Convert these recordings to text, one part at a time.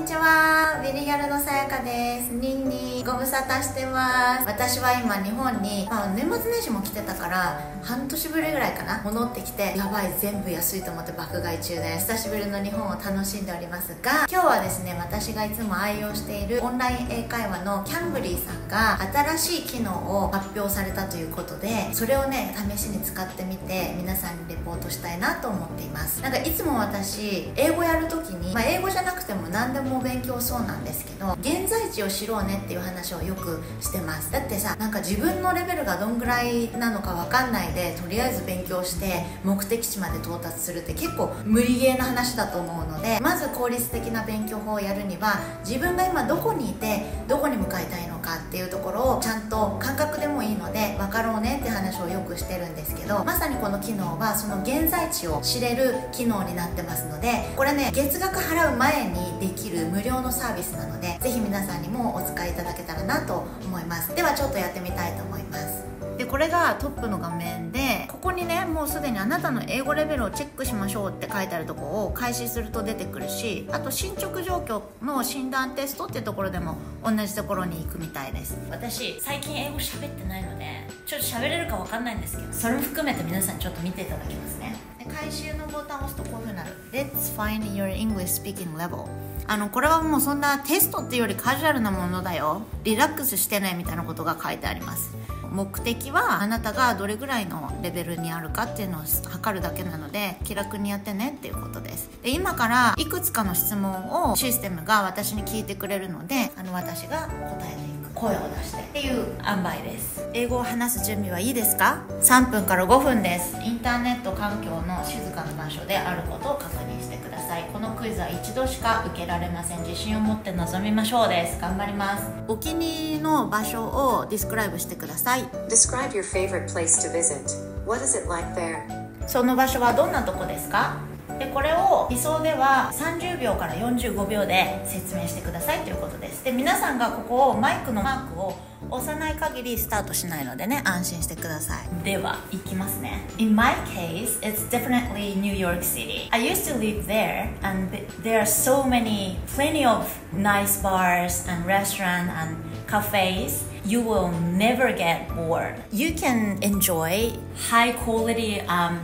ちは、ビリギャルのさやかです。ニンニご無沙汰してます。私は今日本に、年末年始も来てたから半年ぶりぐらいかな、戻ってきて、やばい全部安いと思って爆買い中です。久しぶりの日本を楽しんでおりますが、今日はですね、私がいつも愛用しているオンライン英会話のキャンブリーさんが新しい機能を発表されたということで、それをね試しに使ってみて皆さんにレポートしたいなと思っています。なんかいつも私英語やるときに、英語じゃなくても何でも勉強そうなんですけど、現在地を知ろうねっていう話をよくしてます。だってさ、なんか自分のレベルがどんぐらいなのか分かんないでとりあえず勉強して目的地まで到達するって結構無理ゲーな話だと思うので、まず効率的な勉強法をやるには自分が今どこにいてどこに向かいたいのかっていうところをちゃんと感覚でもいいので分かろうねって話をよくしてるんですけど、まさにこの機能はその現在地を知れる機能になってますので、これね月額払う前にできる無料のサービスなので、ぜひ皆さんにもお使いいただけたらなと思います。ではちょっとやってみたいと思います。でこれがトップの画面で、ここにねもうすでにあなたの英語レベルをチェックしましょうって書いてあるところを開始すると出てくるし、あと進捗状況の診断テストっていうところでも同じところに行くみたいです。私最近英語喋ってないのでちょっと喋れるかわかんないんですけど、それも含めて皆さんにちょっと見ていただきますね。で回収のボタンを押すとこういう風になる。 Let's find your English speaking level。これはもうそんなテストっていうよりカジュアルなものだよ、リラックスしてねみたいなことが書いてあります。目的はあなたがどれぐらいのレベルにあるかっていうのを測るだけなので、気楽にやってねっていうことです。で今からいくつかの質問をシステムが私に聞いてくれるので、私が答えていく、声を出してっていう塩梅です。英語を話す準備はいいですか？ 3 分から5分です。インターネット環境の静かな場所であることを確認してください。このクイズは一度しか受けられません。自信を持って臨みましょうです。頑張ります。お気に入りの場所をディスクライブしてください。 Describe your favorite place to visit. What is it like there? その場所はどんなとこですか？でこれを理想では30秒から45秒で説明してくださいということです。で皆さんがここをマイクのマークを押さない限りスタートしないのでね、安心してください。ではいきますね。 In my case, it's definitely New York City. I used to live there and there are so plenty of nice bars and restaurants and cafes. You will never get bored. You can enjoy high quality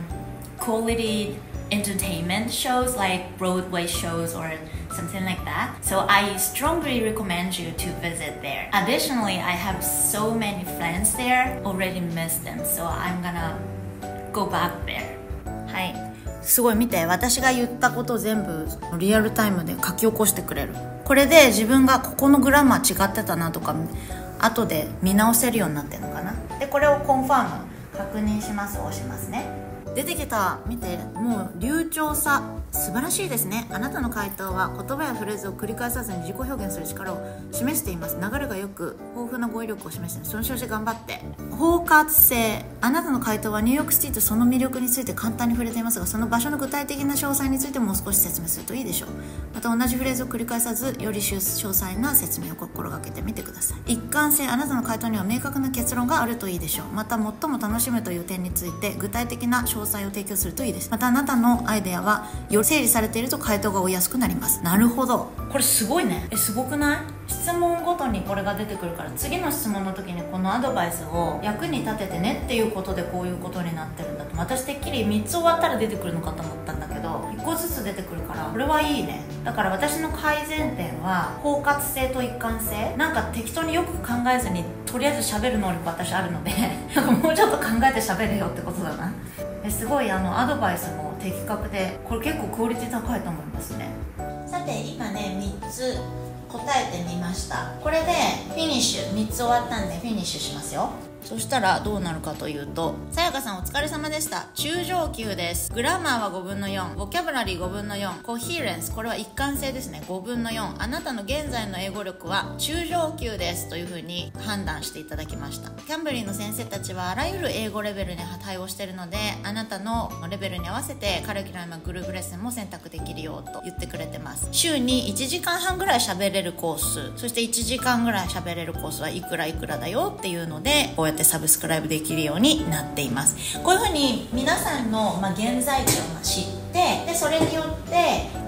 entertainment shows like Broadway shows or something like that. So I strongly recommend you to visit there. Additionally, I have so many friends there. Already miss them, so I'm gonna go back there. はい。すごい見て、私が言ったことを全部リアルタイムで書き起こしてくれる。これで自分がここのグラマー違ってたなとか後で見直せるようになってるのかな。でこれをコンファーム確認しますを押しますね。出てきた。見て、もう流暢さ素晴らしいですね。あなたの回答は言葉やフレーズを繰り返さずに自己表現する力を示しています。流れがよく豊富な語彙力を示している。その調子頑張って。包括性。あなたの回答はニューヨークシティとその魅力について簡単に触れていますが、その場所の具体的な詳細についてもう少し説明するといいでしょう。また同じフレーズを繰り返さずより詳細な説明を心がけてみてください。一貫性。あなたの回答には明確な結論があるといいでしょう。また最も楽しむという点について具体的な詳細を提供するといいです。またあなたのアイデアはより整理されていると回答が追いやすくなります。なるほど、これすごいね。すごくない？質問ごとにこれが出てくるから、次の質問の時にこのアドバイスを役に立ててねっていうことでこういうことになってるんだと。私てっきり3つ終わったら出てくるのかと思ったんだけど、1個ずつ出てくるからこれはいいね。だから私の改善点は包括性と一貫性。なんか適当によく考えずにとりあえず喋る能力私あるのでなんかもうちょっと考えて喋れよってことだな。すごいアドバイスも的確で、これ結構クオリティ高いと思いますね。さて今ね3つ答えてみました。これでフィニッシュ3つ終わったんでフィニッシュしますよ。そしたらどうなるかというと、さやかさんお疲れ様でした。中上級です。グラマーは5分の4、ボキャブラリー5分の4、コヒーレンス、これは一貫性ですね、5分の4。あなたの現在の英語力は中上級ですというふうに判断していただきました。キャンブリーの先生たちはあらゆる英語レベルに対応しているので、あなたのレベルに合わせてカリキュラムやグループレッスンも選択できるよと言ってくれてます。週に1時間半ぐらい喋れるコース、そして1時間ぐらい喋れるコースはいくらいくらだよっていうので、こうやってサブスクライブできるようになっています。こういうふうに皆さんの現在地を知って、でそれによって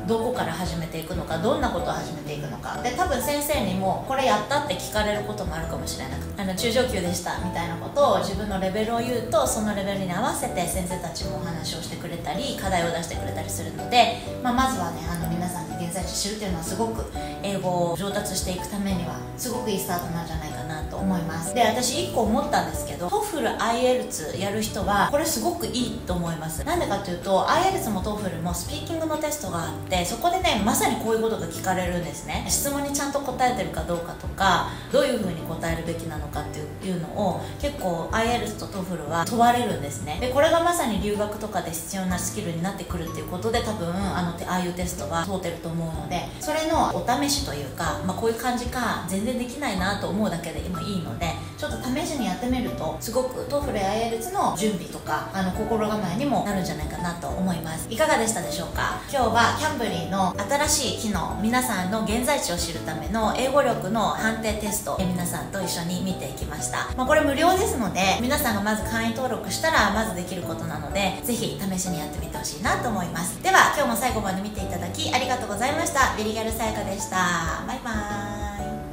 どこから始めていくのか、どんなことを始めていくのかで、多分先生にもこれやったって聞かれることもあるかもしれなくて、中上級でしたみたいなことを自分のレベルを言うと、そのレベルに合わせて先生たちもお話をしてくれたり課題を出してくれたりするので、まずはね皆さんに現在地知るっていうのはすごく英語を上達していくためにはすごくいいスタートなんじゃないかなと思います。で、私1個思ったんですけど、TOEFL、IELTS やる人はこれすごくいいと思います。なんでかというと IELTS も TOEFL もスピーキングのテストがあって、そこでねまさにこういうことが聞かれるんですね。質問にちゃんと答えてるかどうかとか、どういう風に答えるべきなのかっていうのを結構 IELTS と TOEFL は問われるんですね。で、これがまさに留学とかで必要なスキルになってくるっていうことで、多分ああいうテストは通ってると思うので、それのお試しというか、こういう感じか全然できないなと思うだけでもいいので、ちょっと試しにやってみるとすごく TOEFL や IELTS の準備とか心構えにもなるんじゃないかなと思います。いかがでしたでしょうか。今日はキャンブリーの新しい機能、皆さんの現在地を知るための英語力の判定テスト、皆さんと一緒に見ていきました。これ無料ですので、皆さんがまず会員登録したらまずできることなので、ぜひ試しにやってみてほしいなと思います。では今日も最後まで見ていただきありがとうございました。ビリギャルさやかでした。バイバーイ。